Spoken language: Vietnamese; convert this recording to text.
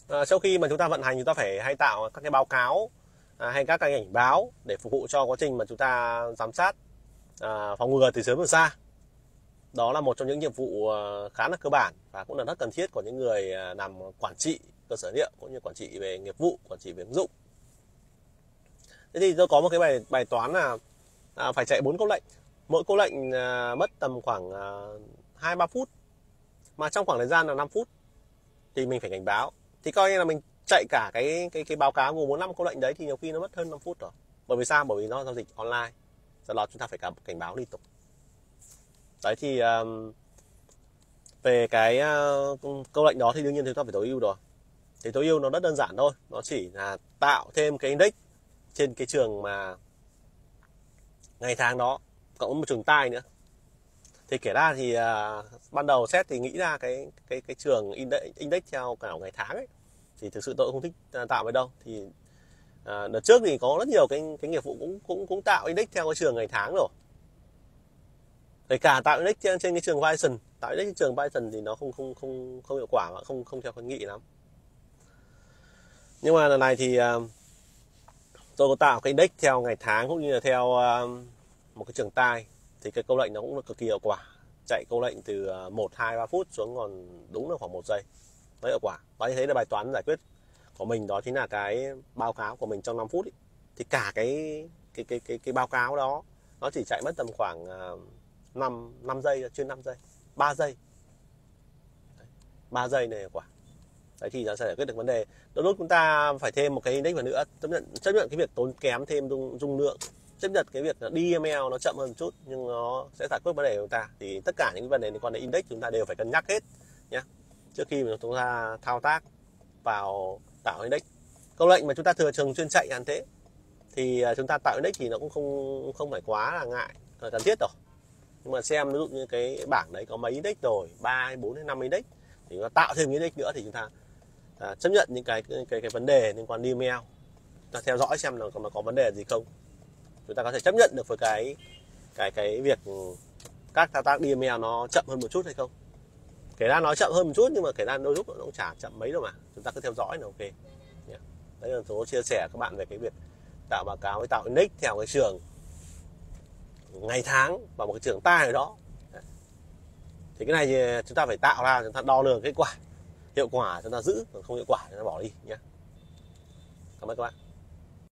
Sau khi mà chúng ta vận hành, chúng ta phải hay tạo các cái báo cáo hay các cái cảnh báo để phục vụ cho quá trình mà chúng ta giám sát, phòng ngừa từ sớm từ xa. Đó là một trong những nhiệm vụ khá là cơ bản và cũng là rất cần thiết của những người làm quản trị cơ sở liệu cũng như quản trị về nghiệp vụ, quản trị về ứng dụng. Thế thì tôi có một cái bài toán là phải chạy 4 câu lệnh. Mỗi câu lệnh mất tầm khoảng 2-3 phút, mà trong khoảng thời gian là 5 phút thì mình phải cảnh báo. Thì coi như là mình chạy cả cái báo cáo gồm 4-5 câu lệnh đấy thì nhiều khi nó mất hơn 5 phút rồi. Bởi vì sao? Bởi vì nó giao dịch online, do đó chúng ta phải cảnh báo liên tục. Đấy thì về cái câu lệnh đó thì đương nhiên chúng ta phải tối ưu rồi. Thì tối ưu nó rất đơn giản thôi, nó chỉ là tạo thêm cái index trên cái trường mà ngày tháng đó, cộng một trường tai nữa. Thì kể ra thì ban đầu set thì nghĩ ra cái trường index theo cả ngày tháng ấy, thì thực sự tôi không thích tạo với đâu. Thì đợt trước thì có rất nhiều cái nghiệp vụ cũng tạo index theo cái trường ngày tháng rồi. Kể cả tạo index trên cái trường Python, tạo index trên trường Python thì nó không hiệu quả và không theo khuyến nghị lắm. Nhưng mà lần này thì tôi có tạo cái index theo ngày tháng cũng như là theo một cái trường tai, thì cái câu lệnh nó cũng cực kỳ hiệu quả. Chạy câu lệnh từ 1-2-3 phút xuống còn đúng là khoảng 1 giây, rất hiệu quả. Và như thế là bài toán giải quyết của mình đó chính là cái báo cáo của mình trong 5 phút ấy. Thì cả cái báo cáo đó nó chỉ chạy mất tầm khoảng 5 giây, trên 5 giây, 3 giây. 3 giây này hiệu quả. Đấy thì nó sẽ giải quyết được vấn đề. Đôi lúc chúng ta phải thêm một cái index vào nữa, chấp nhận cái việc tốn kém thêm dung lượng, chấp nhận cái việc đi email nó chậm hơn một chút, nhưng nó sẽ giải quyết vấn đề của chúng ta. Thì tất cả những cái vấn đề liên quan đến index chúng ta đều phải cân nhắc hết nhé, trước khi mà chúng ta thao tác vào tạo index. Câu lệnh mà chúng ta thường xuyên chạy như thế thì chúng ta tạo index thì nó cũng không phải quá là ngại, cần thiết rồi. Nhưng mà xem ví dụ như cái bảng đấy có mấy index rồi, 3 hay 4 hay 5 index, thì nó tạo thêm index nữa thì chúng ta chấp nhận những cái vấn đề liên quan đến email, chúng ta theo dõi xem là có vấn đề gì không. Chúng ta có thể chấp nhận được với cái việc các thao tác email nó chậm hơn một chút hay không. Kể ra nó chậm hơn một chút nhưng mà kể ra đôi lúc nó cũng chả chậm mấy đâu mà, chúng ta cứ theo dõi là ok. Đấy là tôi chia sẻ các bạn về cái việc tạo báo cáo với tạo index theo cái trường ngày tháng và một cái trường tai ở đó. Thì cái này thì chúng ta phải tạo ra, chúng ta đo lường kết quả, hiệu quả chúng ta giữ, còn không hiệu quả chúng ta bỏ đi nhé. Cảm ơn các bạn.